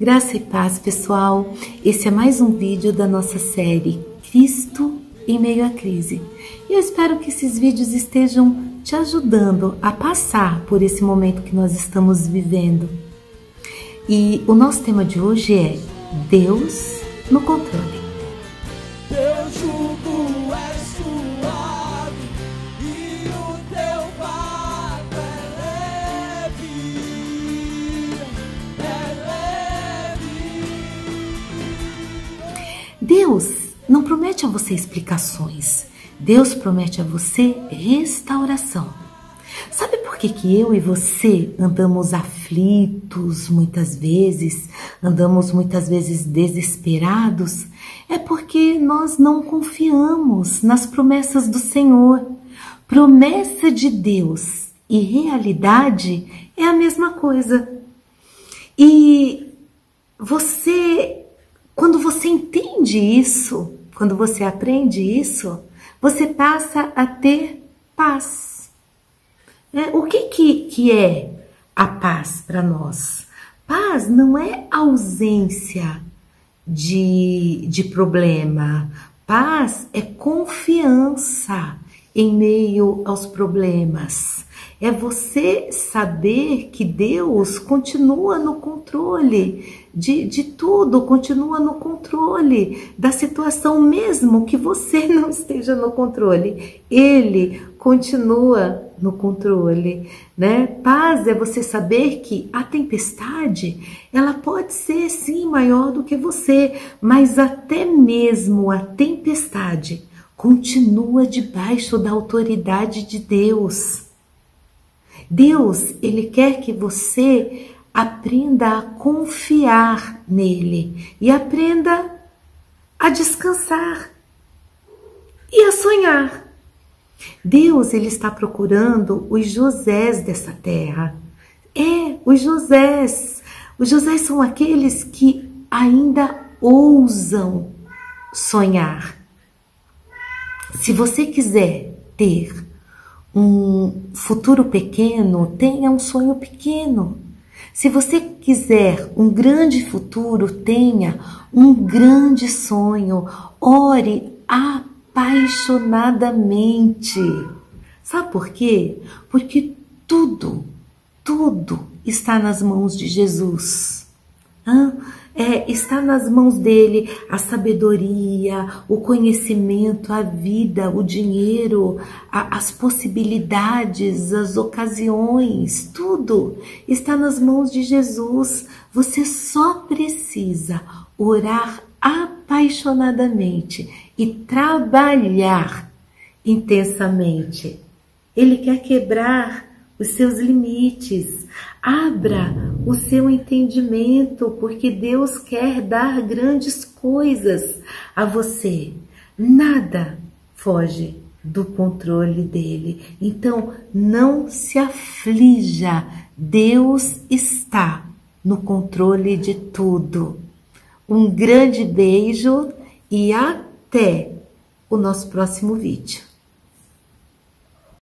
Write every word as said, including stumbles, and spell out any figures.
Graça e paz, pessoal. Esse é mais um vídeo da nossa série Cristo em meio à crise. E eu espero que esses vídeos estejam te ajudando a passar por esse momento que nós estamos vivendo. E o nosso tema de hoje é Deus no controle. Teu jugo é suave e o teu fardo é leve, é leve. Deus não promete a você explicações. Deus promete a você restauração. Sabe por que que eu e você andamos aflitos muitas vezes, andamos muitas vezes desesperados? É porque nós não confiamos nas promessas do Senhor. Promessa de Deus e realidade é a mesma coisa. E você, quando você entende isso, quando você aprende isso, você passa a ter paz. É, o que, que, que é a paz para nós? Paz não é ausência de, de problema. Paz é confiança em meio aos problemas. É você saber que Deus continua no controle de, de tudo, continua no controle da situação, mesmo que você não esteja no controle. Ele continua no controle, né? Paz é você saber que a tempestade, ela pode ser sim maior do que você, mas até mesmo a tempestade continua debaixo da autoridade de Deus. Deus, Ele quer que você aprenda a confiar nele e aprenda a descansar e a sonhar. Deus, Ele está procurando os Josés dessa terra. É, os Josés. Os Josés são aqueles que ainda ousam sonhar. Se você quiser ter um futuro pequeno, tenha um sonho pequeno. Se você quiser um grande futuro, tenha um grande sonho. Ore apaixonadamente. Sabe por quê? Porque tudo, tudo está nas mãos de Jesus. Hã? É, está nas mãos dele a sabedoria, o conhecimento, a vida, o dinheiro, a, as possibilidades, as ocasiões, tudo está nas mãos de Jesus. Você só precisa orar apaixonadamente e trabalhar intensamente. Ele quer quebrar os seus limites. Abra o seu entendimento, porque Deus quer dar grandes coisas a você. Nada foge do controle dele. Então, não se aflija. Deus está no controle de tudo. Um grande beijo e até o nosso próximo vídeo.